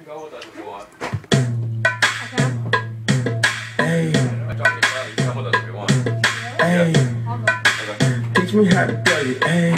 can go with us if you want. Okay. Hey. I talked to you about it. You can come with us if you want. Hey. I'll go. Okay. Teach me how to play it. Hey.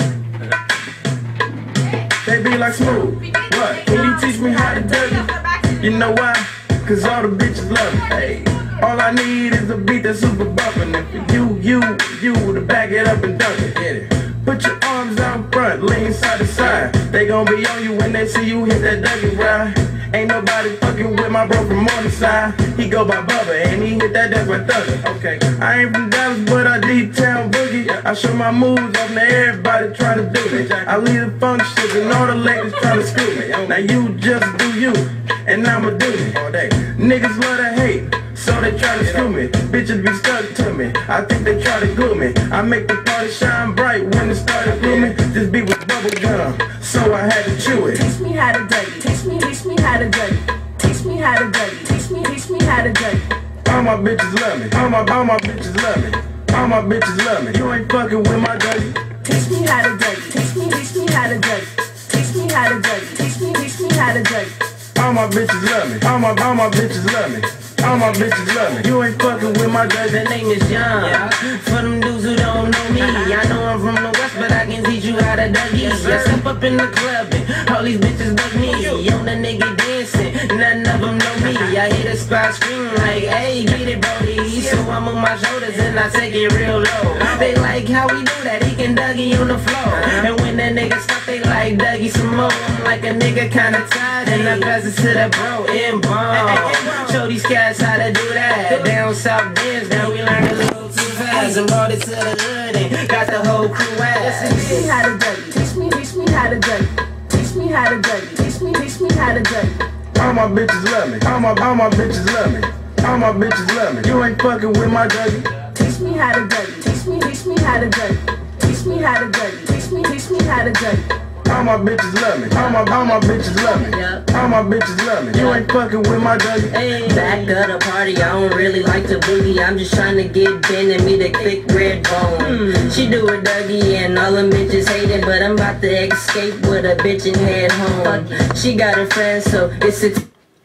They be like Smooth. What? Can you teach me how to do it? You know why? Cause all the bitches love it. Hey. All I need is a beat that's super bumpin'. If you to back it up and dunk it. Get it. Put your arms out front, lean side to side. They gon' be on you when they see you hit that Dougie ride. Ain't nobody fucking with my bro from Morningside. He go by Bubba and he hit that death by Thugger. Okay, I ain't from Dallas, but I deep town boogie. I show my moves off to everybody trying to do it. I lead the functions and all the ladies trying to screw me. Now you just do you, and I'ma do it all day. Niggas love to hate, so they try to screw me. Bitches be stuck to me, I think they try to glue me. I make the party shine bright when it started blooming. This beat was bubble gum, so I had to chew it. Teach me how to Dougie. Teach me how to Dougie. Teach me how to Dougie. Teach me how to Dougie. All my bitches love me. All my bitches love me. All my bitches love me. You ain't fucking with my Dougie. Teach me how to Dougie. Teach me how to Dougie. Teach me how to Dougie. Teach me how to Dougie. All my bitches love me. All my bitches love me. All my bitches love me. You ain't fucking with my Dougie. The name is John. For them dudes who don't know me, I know I'm from the West, but I can teach you how to Dougie. I step up in the club and all these bitches bug me. On the nigga dancing, none of them know me. I hear the spot scream like, hey, get it, Brody. So I'm on my shoulders and I take it real low. They like how we do that, he can Dougie on the floor. And when that nigga stop, they like Dougie some more. I'm like a nigga kinda tired and I pass it to the bro in bomb. Show these cats how to do that. Down south dance, now we learn a little too fast and brought it to the hood and got the whole crew ass. Teach me how to Dougie. Teach me how to Dougie. Teach me how to Dougie. Teach me how to Dougie. All my bitches love me. All my bitches love me. All my bitches love me. You ain't fucking with my Dougie. Teach me how to Dougie. Teach me how to Dougie. Teach me how to Dougie. Teach me how to Dougie. All my bitches love me. All my bitches love me. All my bitches love me. You ain't fucking with my Dougie. Hey, back of the party, I don't really like to boogie. I'm just trying to get Ben and me the thick red bone. She do a Dougie and all them bitches hate it, but I'm about to escape with a bitch and head home. She got a friend, so it's a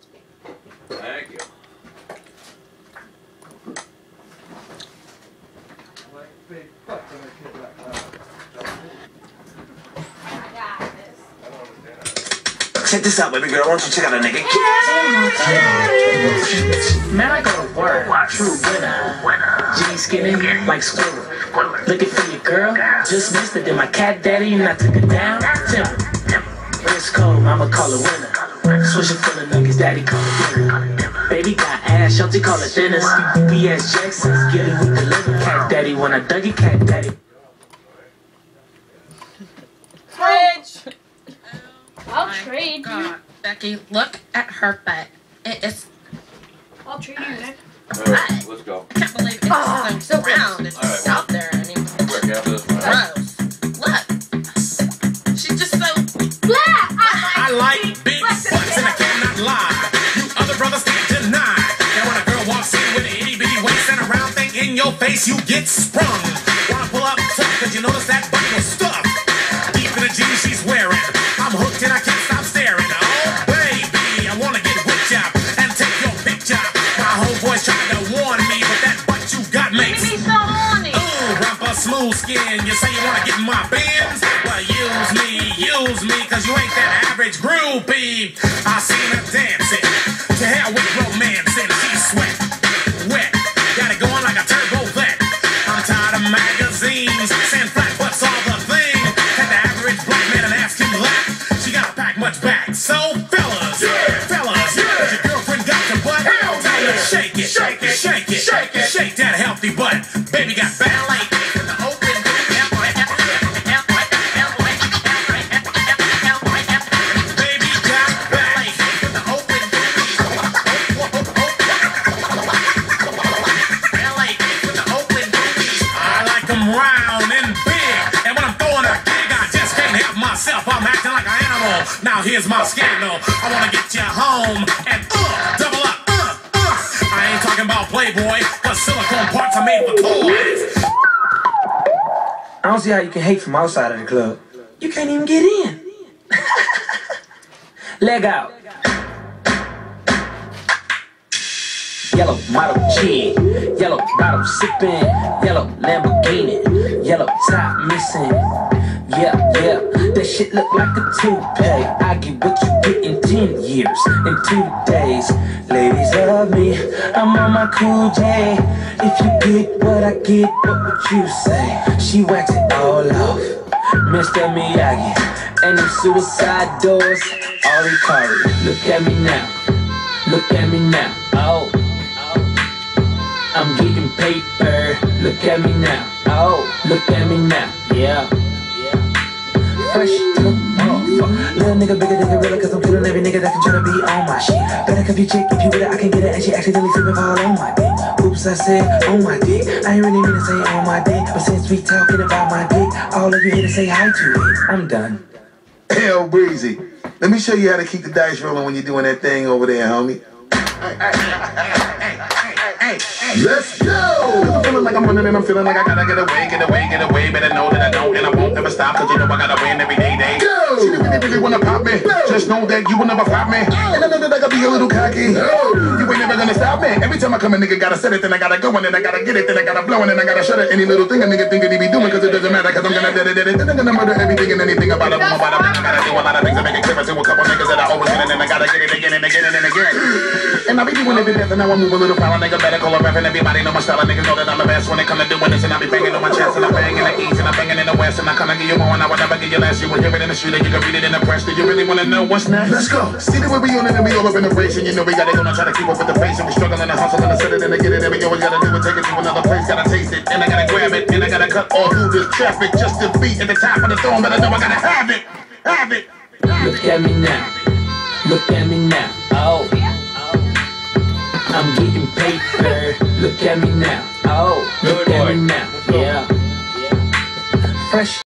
Thank you. Check this out, baby girl. Why don't you check out a nigga? Man, I go to work. True winner. G skinny like squirrel. Looking for your girl. Just missed it. Then my cat daddy and I took her down. Timber. It's cold. I'ma call her winner. Swishing full of niggas. Daddy call it dinner. Baby got ass. Shelty call it dinner. BS Jackson's get it with the liver. Cat daddy when I Dougie cat daddy. Fridge. I'll trade you. Becky, look at her butt. It is. I'll trade you, Nick. Alright, let's go. I can't believe it's so round. It's Alright, just out there anymore. Quick, after this one. Gross. Look. She's just so. I like big butts and I cannot lie. You other brothers can't deny that when a girl walks in with an itty bitty waist and a round thing in your face, you get sprung. Wanna pull up tough cause you notice that butt was stuffed. Deep in the jeans she's wearing. I'm hooked and I can't stop staring. Oh baby, I wanna get whipped up and take your picture. My homeboys tried to warn me, but that butt you got makes me so horny. ooh, rumpa smooth skin. You say you wanna get in my bins? Well, use me, cause you ain't that average groupie. I seen her dancing. To hell with romance and she's sweat, wet. Got it going like a turbo vet. I'm tired of magazines saying flat butts all the thing. Had the average black man and ask him that. She gotta pack much back. So fellas, has your girlfriend got your butt? Tell her shake it, shake that healthy butt. Baby got ballet in the open. Baby got ballet in the open. Ballet in the open. I like them round and big, and when I'm throwing a gig, I just can't help myself. I'm acting like an animal. Now here's my scandal. I wanna get you home and double up. I ain't talking about Playboy, cause silicone parts are made for toys. I don't see how you can hate from outside of the club. You can't even get in. Leg out. yellow model chick, yellow bottle sipping, yellow Lamborghini, yellow top missing. Yeah, that shit look like a toupee. I get what you get in 10 years, in 2 days. Ladies love me, I'm on my cool J. If you get what I get, what would you say? She whacks it all off, Mr. Miyagi. And them suicide doors, Ari Kari. Look at me now, look at me now. Oh, I'm getting paper. Look at me now. Oh, look at me now. Yeah. Fresh to the motherfucker. Little nigga bigger than gorilla, cause I'm killing every nigga that can try to be on my shit. Better cuff your chick, if you with it, I can get it. And she accidentally slip and fall on my dick. Oops, I said on my dick. I ain't really mean to say on my dick, but since we talking about my dick, all of you here to say hi to it. I'm done. Hell, Breezy. Let me show you how to keep the dice rolling when you're doing that thing over there, homie. Let's go! I'm feeling like I'm running and I'm feeling like I gotta get away. Better know that I don't and I won't ever stop, cause you know I gotta win every day. Go! She really wanna pop me. Go! Just know that you will never flop me. Oh! And I know that I gotta be a little cocky. No! You ain't never gonna stop me. Every time I come a nigga gotta set it, then I gotta go, and then I gotta get it, then I gotta blow, and then I gotta shut it. Any little thing a nigga think that he be doing, cause it doesn't matter, cause I'm gonna dead it. Then I'm gonna murder everything and anything about it. I gotta do a lot of things to make it clear to a couple niggas that I always win, and then I gotta get it again and again and again. And I be doing it to death, and now I move a little foul. Nigga better call a rap, and everybody know my style. Niggas know that I'm the best when it come to doing this, and I be banging on my chest, and I'm banging in the east, and I'm banging in the west, and I kinda give you more, and I would never give you less. You will hear it in the street, and you can read it in the press. Do you really wanna know what's next? Let's go. See that we be on it, and we all up in the race, and you know we gotta go and try to keep up with the pace, and we struggling to hustle and to set it and to get it, and we always gotta do it, take it to another place, gotta taste it, and I gotta grab it, and I gotta cut all through this traffic just to be at the top of the throne, but I know I gotta have it, have it. Look at me now, look at me now. Oh, I'm getting paper. Look at me now. Oh, look at me now. Yeah. Fresh.